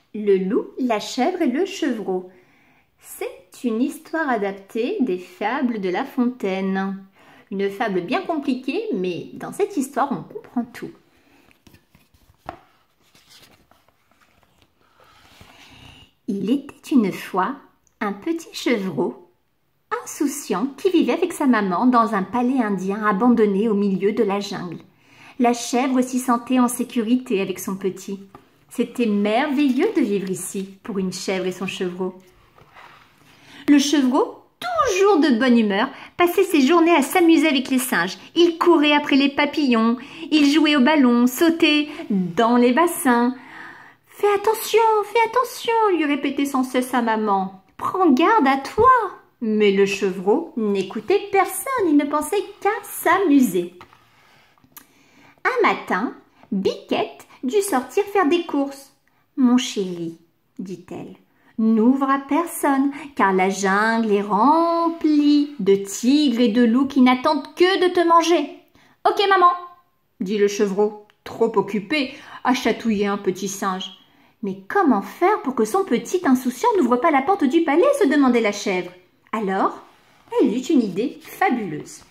Le loup, la chèvre et le chevreau. C'est une histoire adaptée des fables de La Fontaine. Une fable bien compliquée, mais dans cette histoire, on comprend tout. Il était une fois un petit chevreau insouciant qui vivait avec sa maman dans un palais indien abandonné au milieu de la jungle. La chèvre s'y sentait en sécurité avec son petit. C'était merveilleux de vivre ici pour une chèvre et son chevreau. Le chevreau, toujours de bonne humeur, passait ses journées à s'amuser avec les singes. Il courait après les papillons, il jouait au ballon, sautait dans les bassins. « Fais attention !» lui répétait sans cesse sa maman. « Prends garde à toi !» Mais le chevreau n'écoutait personne, il ne pensait qu'à s'amuser. Un matin, Biquette dut sortir faire des courses. « Mon chéri, dit-elle, n'ouvre à personne, car la jungle est remplie de tigres et de loups qui n'attendent que de te manger. »« Ok, maman, » dit le chevreau, trop occupé à chatouiller un petit singe. « Mais comment faire pour que son petit insouciant n'ouvre pas la porte du palais ?» se demandait la chèvre. Alors, elle eut une idée fabuleuse.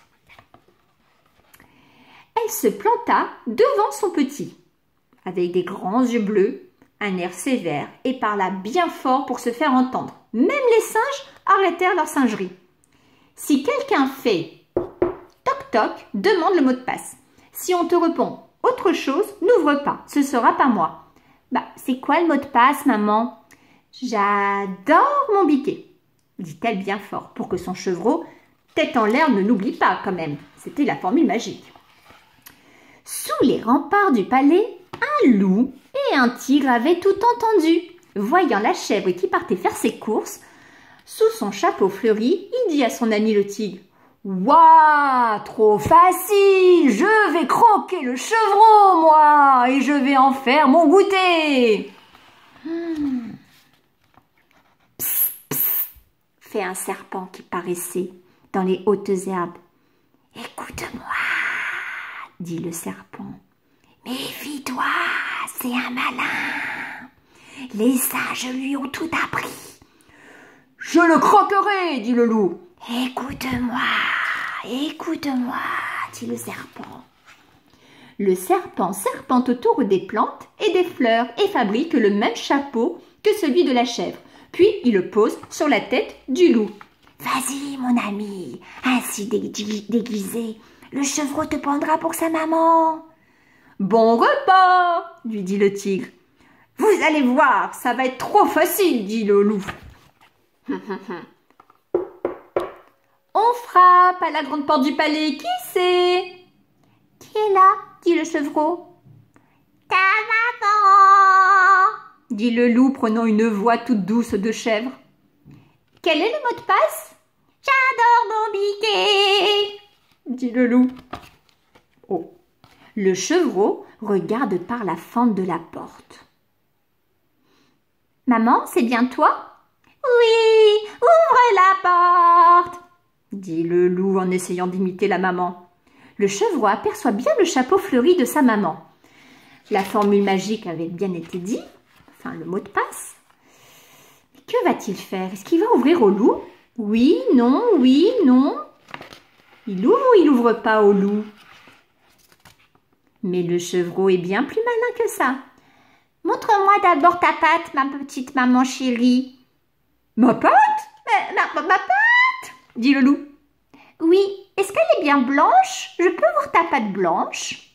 Elle se planta devant son petit, avec des grands yeux bleus, un air sévère, et parla bien fort pour se faire entendre. Même les singes arrêtèrent leur singerie. « Si quelqu'un fait toc-toc, demande le mot de passe. Si on te répond autre chose, n'ouvre pas, ce sera pas moi. »« Bah, c'est quoi le mot de passe, maman ?»« J'adore mon biquet, » dit-elle bien fort, pour que son chevreau, tête en l'air, ne l'oublie pas quand même. C'était la formule magique. Sous les remparts du palais, un loup et un tigre avaient tout entendu. Voyant la chèvre qui partait faire ses courses, sous son chapeau fleuri, il dit à son ami le tigre: « Ouah, trop facile, je vais croquer le chevreau, moi, et je vais en faire mon goûter. » Psst, psst, fait un serpent qui paraissait dans les hautes herbes. « Écoute-moi, dit le serpent. Méfie-toi, c'est un malin. Les sages lui ont tout appris. Je le croquerai, dit le loup. Écoute-moi, dit le serpent. Le serpent serpente autour des plantes et des fleurs et fabrique le même chapeau que celui de la chèvre. Puis il le pose sur la tête du loup. Vas-y, mon ami, ainsi déguisé, le chevreau te prendra pour sa maman. Bon repas, lui dit le tigre. Vous allez voir, ça va être trop facile, dit le loup. On frappe à la grande porte du palais. Qui c'est? Qui est là? Dit le chevreau. Ta maman, dit le loup, prenant une voix toute douce de chèvre. Quel est le mot de passe? J'adore mon biquet, dit le loup. Oh. Le chevreau regarde par la fente de la porte. Maman, c'est bien toi? Oui, ouvre la porte, dit le loup en essayant d'imiter la maman. Le chevreau aperçoit bien le chapeau fleuri de sa maman. La formule magique avait bien été dit, enfin le mot de passe. Mais que va-t-il faire? Est-ce qu'il va ouvrir au loup? Oui, non, oui, non. Il ouvre ou il n'ouvre pas au loup? Mais le chevreau est bien plus malin que ça. Montre-moi d'abord ta patte, ma petite maman chérie. Ma patte? Ma patte, dit le loup. Oui, est-ce qu'elle est bien blanche? Je peux voir ta patte blanche?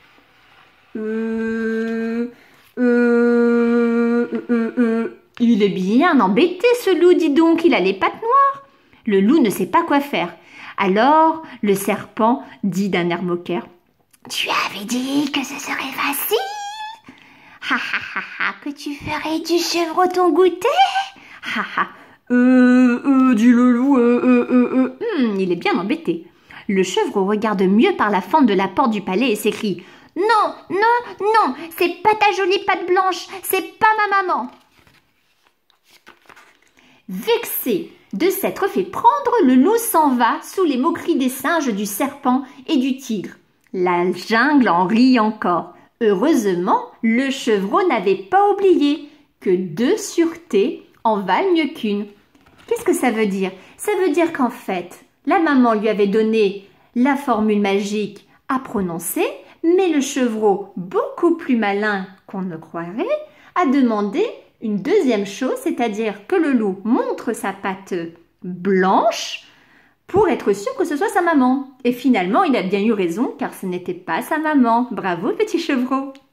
Il est bien embêté ce loup, dis donc, il a les pattes noires. Le loup ne sait pas quoi faire. Alors le serpent dit d'un air moqueur: tu avais dit que ce serait facile. Ha ha ha ha, que tu ferais du chevreau ton goûter. Ha ha. Dit le loup, il est bien embêté. Le chevreau regarde mieux par la fente de la porte du palais et s'écrie: non, non, non, c'est pas ta jolie patte blanche, c'est pas ma maman. Vexé de s'être fait prendre, le loup s'en va sous les moqueries des singes, du serpent et du tigre. La jungle en rit encore. Heureusement, le chevreau n'avait pas oublié que 2 sûretés en valent mieux qu'une. Qu'est-ce que ça veut dire? Ça veut dire qu'en fait, la maman lui avait donné la formule magique à prononcer, mais le chevreau, beaucoup plus malin qu'on ne croirait, a demandé une deuxième chose, c'est-à-dire que le loup montre sa patte blanche pour être sûr que ce soit sa maman. Et finalement, il a bien eu raison car ce n'était pas sa maman. Bravo, petit chevreau!